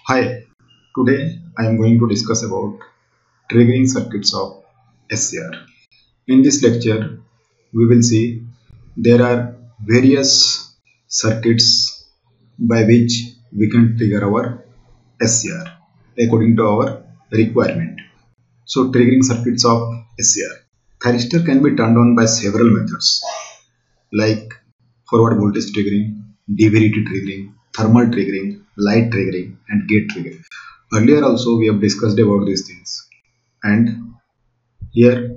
Hi, today I am going to discuss about triggering circuits of SCR. In this lecture, we will see there are various circuits by which we can trigger our SCR according to our requirement. So, triggering circuits of SCR. Thyristor can be turned on by several methods like forward voltage triggering, DVRT triggering, thermal triggering, light triggering, and gate triggering. Earlier also we have discussed about these things, and here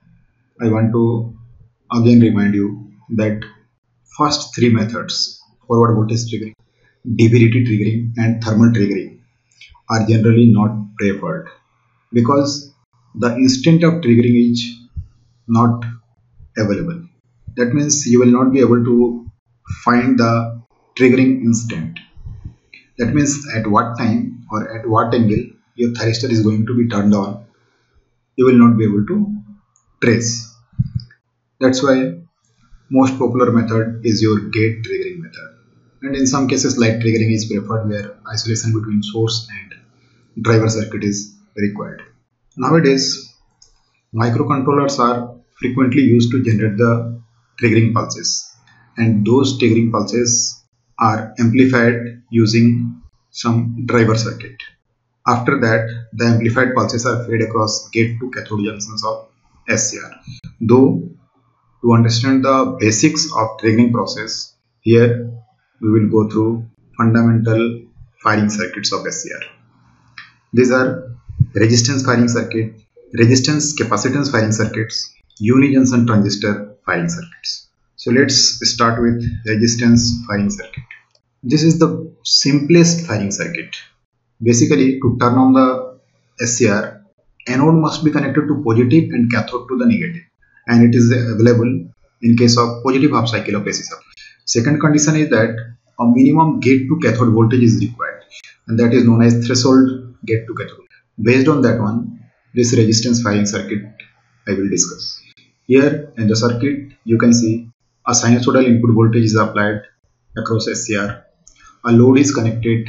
I want to again remind you that first three methods, forward voltage triggering, DVRT triggering, and thermal triggering, are generally not preferred because the instant of triggering is not available. That means you will not be able to find the triggering instant. That means at what time or at what angle your thyristor is going to be turned on, you will not be able to trace. That's why most popular method is your gate triggering method. And in some cases light triggering is preferred where isolation between source and driver circuit is required. Nowadays, microcontrollers are frequently used to generate the triggering pulses, and those triggering pulses are amplified using some driver circuit. After that, the amplified pulses are fed across gate to cathode junctions of SCR. Though, to understand the basics of triggering process, here we will go through fundamental firing circuits of SCR. These are resistance firing circuit, resistance capacitance firing circuits, uni-junction transistor firing circuits. So let's start with resistance firing circuit. This is the simplest firing circuit. Basically, to turn on the SCR, anode must be connected to positive and cathode to the negative, and it is available in case of positive half cycle of AC supply. Second condition is that a minimum gate to cathode voltage is required, and that is known as threshold gate to cathode. Based on that one, this resistance firing circuit I will discuss. Here in the circuit, you can see a sinusoidal input voltage is applied across SCR. A load is connected,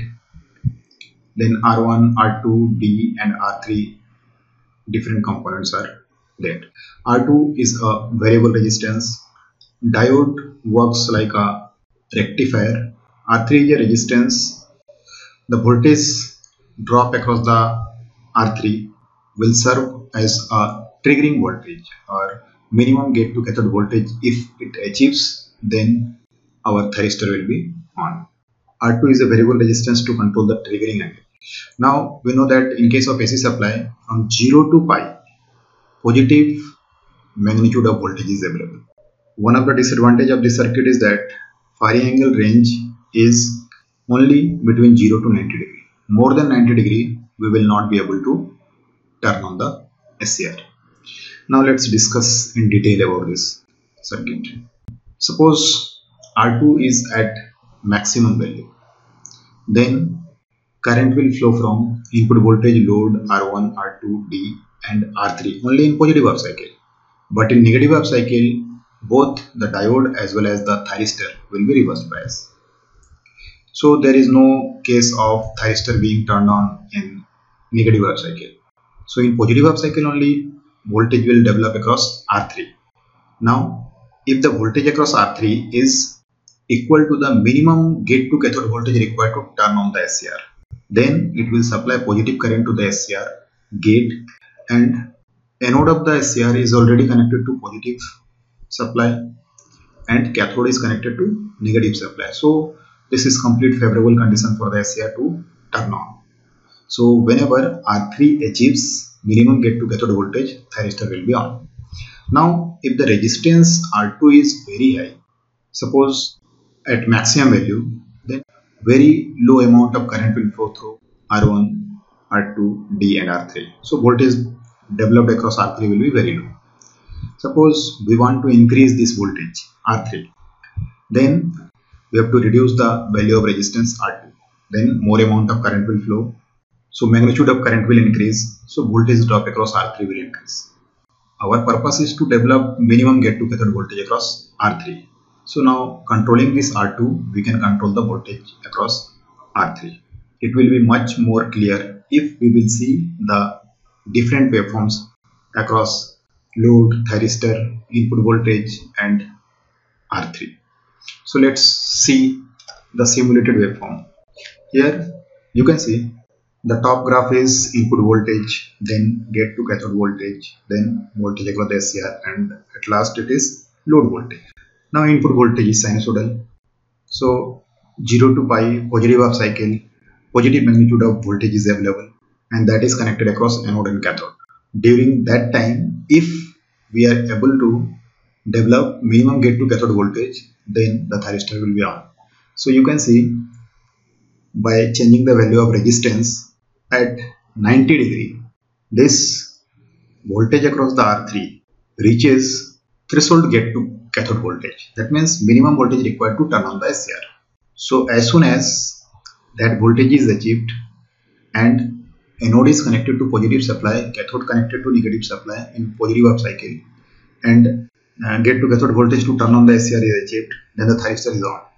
then R1, R2, D and R3 different components are there. R2 is a variable resistance. Diode works like a rectifier. R3 is a resistance. The voltage drop across the R3 will serve as a triggering voltage or minimum gate to cathode voltage. If it achieves, then our thyristor will be on. R2 is a variable resistance to control the triggering angle. Now we know that in case of AC supply, from 0 to pi, positive magnitude of voltage is available. One of the disadvantage of this circuit is that firing angle range is only between 0 to 90 degree. More than 90 degree, we will not be able to turn on the SCR. Now let's discuss in detail about this circuit. Suppose R2 is at maximum value, then current will flow from input voltage load R1, R2, D and R3 only in positive half cycle. But in negative half cycle, both the diode as well as the thyristor will be reversed bias. So there is no case of thyristor being turned on in negative half cycle. So in positive half cycle only, voltage will develop across R3. Now, if the voltage across R3 is equal to the minimum gate to cathode voltage required to turn on the SCR, then it will supply positive current to the SCR gate, and anode of the SCR is already connected to positive supply and cathode is connected to negative supply. So this is complete favorable condition for the SCR to turn on. So whenever R3 achieves minimum gate to cathode voltage, thyristor will be on. Now if the resistance R2 is very high, suppose at maximum value, then very low amount of current will flow through R1, R2, D and R3. So voltage developed across R3 will be very low. Suppose we want to increase this voltage R3, then we have to reduce the value of resistance R2. Then more amount of current will flow. So magnitude of current will increase. So voltage drop across R3 will increase. Our purpose is to develop minimum gate to cathode voltage across R3. So now controlling this R2, we can control the voltage across R3. it will be much more clear if we will see the different waveforms across load, thyristor, input voltage and R3. So let's see the simulated waveform. Here you can see the top graph is input voltage, then gate to cathode voltage, then voltage across the SCR, and at last it is load voltage. Now input voltage is sinusoidal. So 0 to pi, positive half cycle, positive magnitude of voltage is available, and that is connected across anode and cathode. During that time, if we are able to develop minimum gate to cathode voltage, then the thyristor will be on. So you can see by changing the value of resistance at 90 degree, this voltage across the R3 reaches threshold gate to cathode voltage. That means minimum voltage required to turn on the SCR. So as soon as that voltage is achieved and anode is connected to positive supply, cathode connected to negative supply in positive half cycle, and gate to cathode voltage to turn on the SCR is achieved, then the thyristor is on.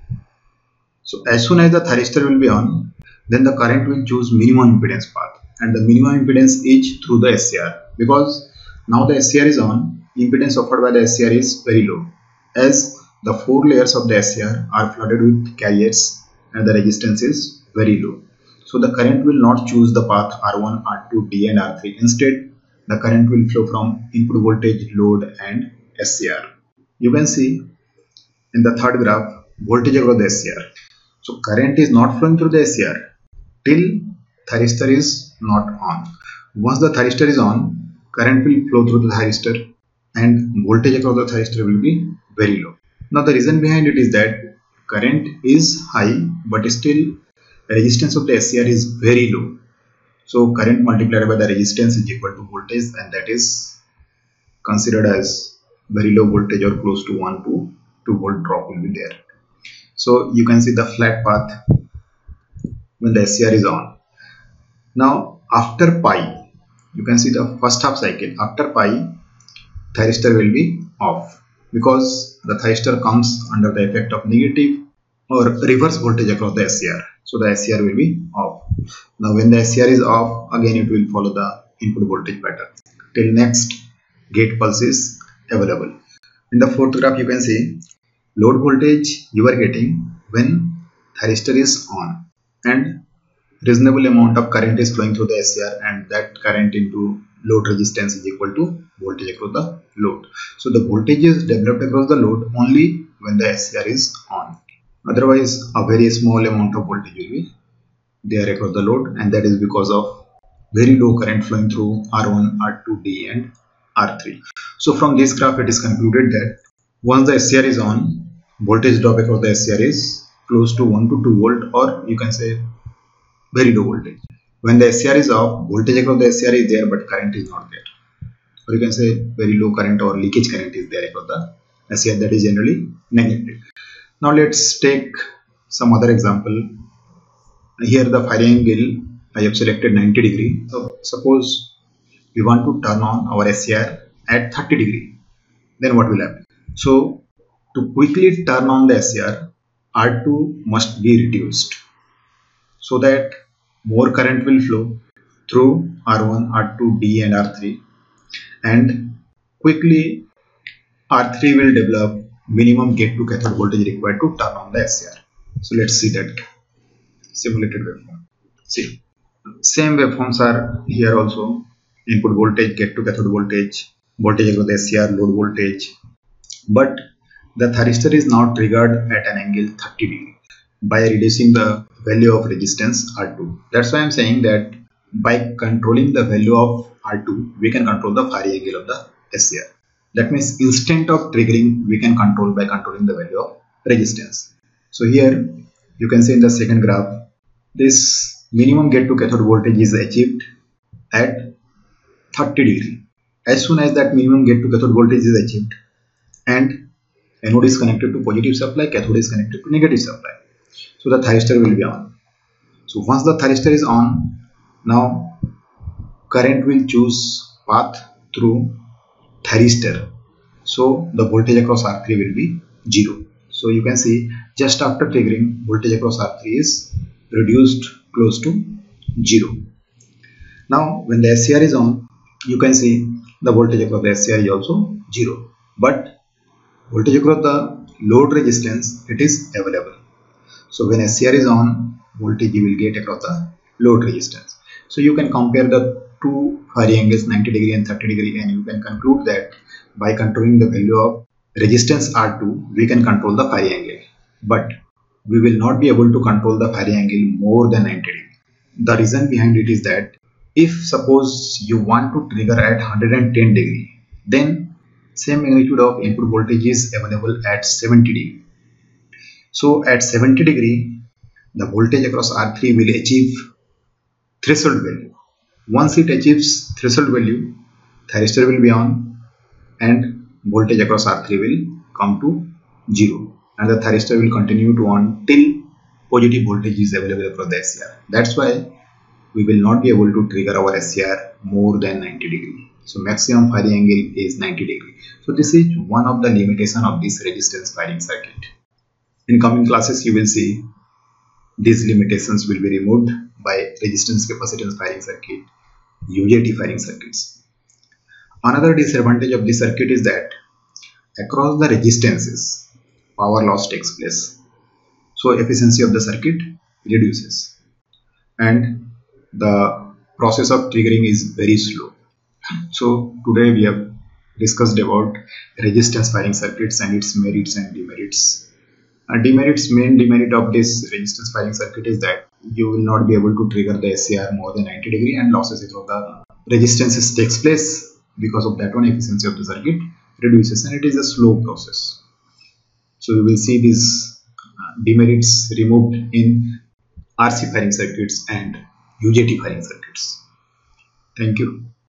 So as soon as the thyristor will be on, then the current will choose minimum impedance path, and the minimum impedance is through the SCR, because now the SCR is on, impedance offered by the SCR is very low, as the 4 layers of the SCR are flooded with carriers and the resistance is very low. So the current will not choose the path R1, R2, D and R3. Instead, the current will flow from input voltage, load and SCR. You can see in the third graph voltage across the SCR. So current is not flowing through the SCR till thyristor is not on. Once the thyristor is on, current will flow through the thyristor and voltage across the thyristor will be very low. Now the reason behind it is that current is high, but still resistance of the SCR is very low. So current multiplied by the resistance is equal to voltage, and that is considered as very low voltage or close to 1 to 2 volt drop will be there. So you can see the flat path when the SCR is on. Now after pi, you can see the first half cycle. After pi, thyristor will be off, because the thyristor comes under the effect of negative or reverse voltage across the SCR. So the SCR will be off. Now when the SCR is off, again it will follow the input voltage pattern till next gate pulse is available. In the fourth graph you can see load voltage you are getting when thyristor is on and reasonable amount of current is flowing through the SCR, and that current into load resistance is equal to voltage across the load. So the voltage is developed across the load only when the SCR is on. Otherwise a very small amount of voltage will be there across the load, and that is because of very low current flowing through R1, R2, D and R3. So from this graph it is concluded that once the SCR is on, voltage drop across the SCR is close to 1 to 2 volt, or you can say very low voltage. When the SCR is off, voltage across the SCR is there but current is not there, or you can say very low current or leakage current is there across the SCR, that is generally neglected. Now let's take some other example. Here the firing angle I have selected 90 degree. So suppose we want to turn on our SCR at 30 degree, then what will happen? So to quickly turn on the SCR, R2 must be reduced so that more current will flow through R1, R2, D and R3, and quickly R3 will develop minimum gate to cathode voltage required to turn on the SCR. So let's see that simulated waveform. See, same waveforms are here also. Input voltage, gate to cathode voltage, voltage across the SCR, load voltage, but the thyristor is now triggered at an angle 30 degree by reducing the value of resistance R2. That's why I am saying that by controlling the value of R2, we can control the firing angle of the SCR. That means instant of triggering we can control by controlling the value of resistance. So here you can see in the second graph, this minimum gate to cathode voltage is achieved at 30 degree. As soon as that minimum gate to cathode voltage is achieved and anode is connected to positive supply, cathode is connected to negative supply, so the thyristor will be on. So once the thyristor is on, now current will choose path through thyristor, so the voltage across R3 will be 0. So you can see just after triggering, voltage across R3 is reduced close to 0. Now when the SCR is on, you can see the voltage across the SCR is also 0, but voltage across the load resistance, it is available. So when SCR is on, voltage you will get across the load resistance. So you can compare the two firing angles 90 degree and 30 degree, and you can conclude that by controlling the value of resistance R2, we can control the firing angle. But we will not be able to control the firing angle more than 90 degree. The reason behind it is that if suppose you want to trigger at 110 degree, then same magnitude of input voltage is available at 70 degree. So at 70 degree, the voltage across R3 will achieve threshold value. Once it achieves threshold value, thyristor will be on and voltage across R3 will come to 0, and the thyristor will continue to on till positive voltage is available across the SCR. That's why we will not be able to trigger our SCR more than 90 degree. So maximum firing angle is 90 degree. So this is one of the limitation of this resistance firing circuit. In coming classes, you will see these limitations will be removed by resistance capacitance firing circuit, UJT firing circuits. Another disadvantage of this circuit is that across the resistances, power loss takes place. So efficiency of the circuit reduces, and the process of triggering is very slow. So today we have discussed about resistance firing circuits and its merits and demerits. Main demerit of this resistance firing circuit is that you will not be able to trigger the SCR more than 90 degree, and losses across the resistances takes place. Because of that one, efficiency of the circuit reduces, and it is a slow process. So we will see these demerits removed in RC firing circuits and UJT firing circuits. Thank you.